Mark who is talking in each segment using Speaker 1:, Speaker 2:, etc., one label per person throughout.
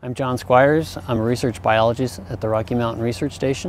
Speaker 1: I'm John Squires. I'm a research biologist at the Rocky Mountain Research Station.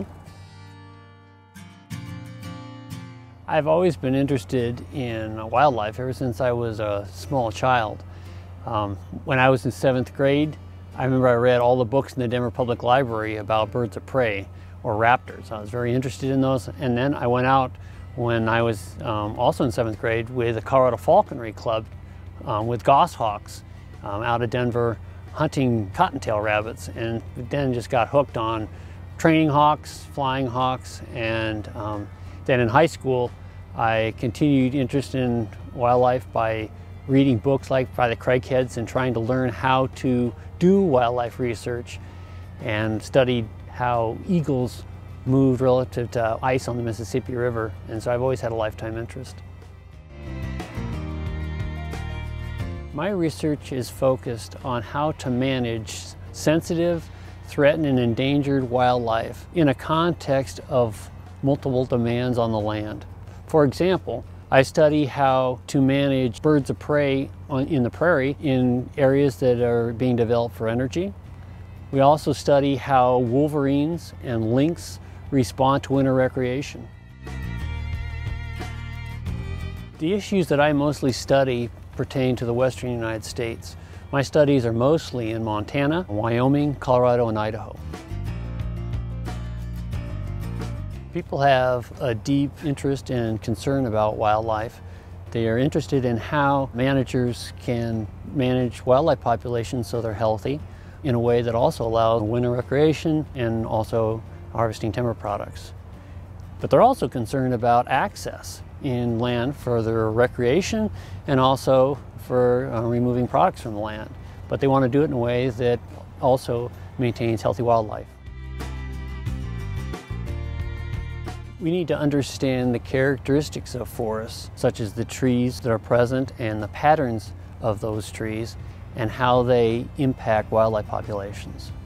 Speaker 1: I've always been interested in wildlife ever since I was a small child. When I was in 7th grade, I remember I read all the books in the Denver Public Library about birds of prey or raptors. I was very interested in those, and then I went out when I was also in 7th grade with the Colorado Falconry Club with goshawks out of Denver hunting cottontail rabbits, and then just got hooked on training hawks, flying hawks, and then in high school I continued interest in wildlife by reading books like by the Craigheads and trying to learn how to do wildlife research, and studied how eagles moved relative to ice on the Mississippi River, and so I've always had a lifetime interest. My research is focused on how to manage sensitive, threatened, and endangered wildlife in a context of multiple demands on the land. For example, I study how to manage birds of prey in the prairie in areas that are being developed for energy. We also study how wolverines and lynx respond to winter recreation. The issues that I mostly study pertain to the western United States. My studies are mostly in Montana, Wyoming, Colorado, and Idaho. People have a deep interest and concern about wildlife. They are interested in how managers can manage wildlife populations so they're healthy in a way that also allows winter recreation and also harvesting timber products. But they're also concerned about access in land for their recreation and also for removing products from the land. But they want to do it in a way that also maintains healthy wildlife. We need to understand the characteristics of forests, such as the trees that are present and the patterns of those trees and how they impact wildlife populations.